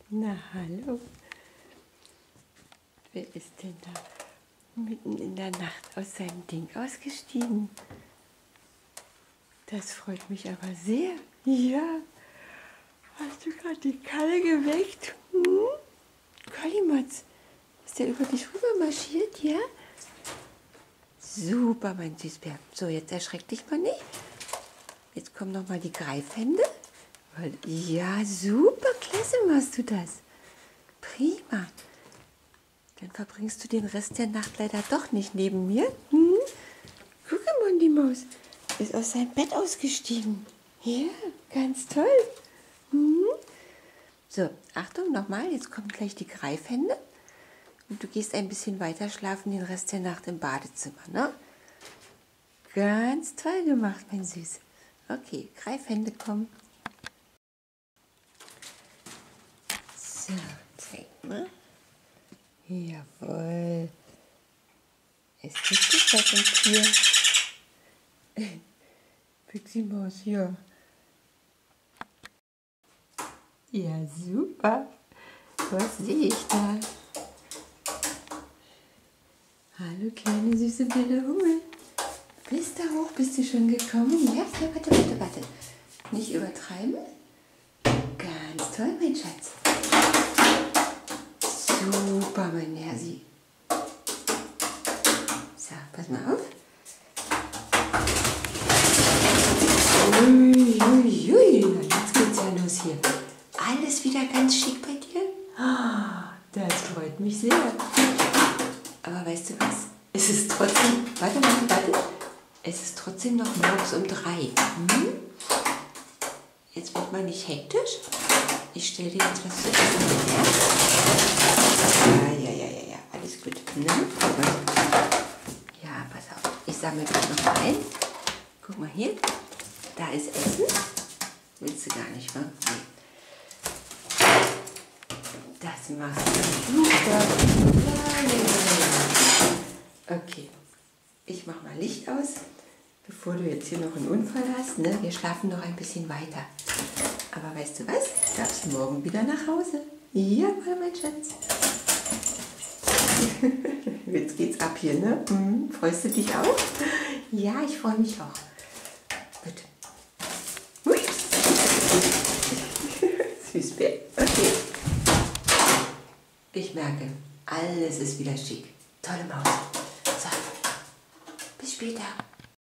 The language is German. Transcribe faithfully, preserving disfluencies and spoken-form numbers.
Na hallo, wer ist denn da mitten in der Nacht aus seinem Ding ausgestiegen? Das freut mich aber sehr. Ja, hast du gerade die Kalle geweckt? Hm? Kollimotz, ist der über dich rüber marschiert, ja? Super, mein Süßbär. So, jetzt erschreck dich mal nicht. Jetzt kommen noch mal die Greifhände. Ja, super, klasse machst du das. Prima. Dann verbringst du den Rest der Nacht leider doch nicht neben mir. Hm? Guck mal, die Maus ist aus seinem Bett ausgestiegen. Ja, ganz toll. Hm? So, Achtung, nochmal, jetzt kommen gleich die Greifhände. Und du gehst ein bisschen weiter schlafen den Rest der Nacht im Badezimmer, ne? Ganz toll gemacht, mein Süß. Okay, Greifhände kommen. So, zeig mal. Jawohl. Es gibt es das im Tier. Pixie Maus, ja. Ja, super. Was sehe ich da? Hallo, kleine süße belle Hummel. Bist du hoch? Bist du schon gekommen? Ja, ja, warte, warte, warte. Nicht übertreiben. Ganz toll, mein Schatz. Super, mein Nersi. So, pass mal auf. Ui, ui, ui. Na, jetzt geht's ja los hier. Alles wieder ganz schick bei dir? Ah, das freut mich sehr. Aber weißt du was? Es ist trotzdem, warte, warte, warte. Es ist trotzdem noch morgens um drei. Hm? Jetzt wird mal nicht hektisch. Ich stelle dir jetzt was zu essen her. Ja, ja, ja, ja, ja, alles gut. Ne? Ja, pass auf. Ich sammle dich noch mal ein. Guck mal hier. Da ist Essen. Willst du gar nicht, wa? Nee. Das machst du super. Okay. Ich mach mal Licht aus, bevor du jetzt hier noch einen Unfall hast. Ne? Wir schlafen noch ein bisschen weiter. Aber weißt du was? Du darfst morgen wieder nach Hause. Jawohl, mein Schatz. Jetzt geht's ab hier, ne? Hm, freust du dich auch? Ja, ich freue mich auch. Bitte. Hui. Süßbär. Okay. Ich merke, alles ist wieder schick. Tolle Maus. So. Bis später.